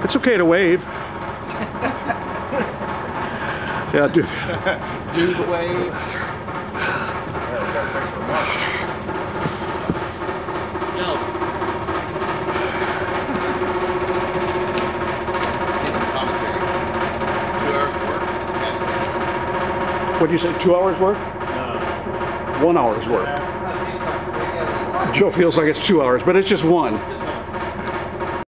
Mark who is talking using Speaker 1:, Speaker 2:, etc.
Speaker 1: It's okay to wave. Yeah, do.
Speaker 2: Do the wave.
Speaker 3: No.
Speaker 2: Commentary. 2 hours work.
Speaker 1: What'd you say? 2 hours work? 1 hour's work. Joe feels like it's 2 hours, but it's just one.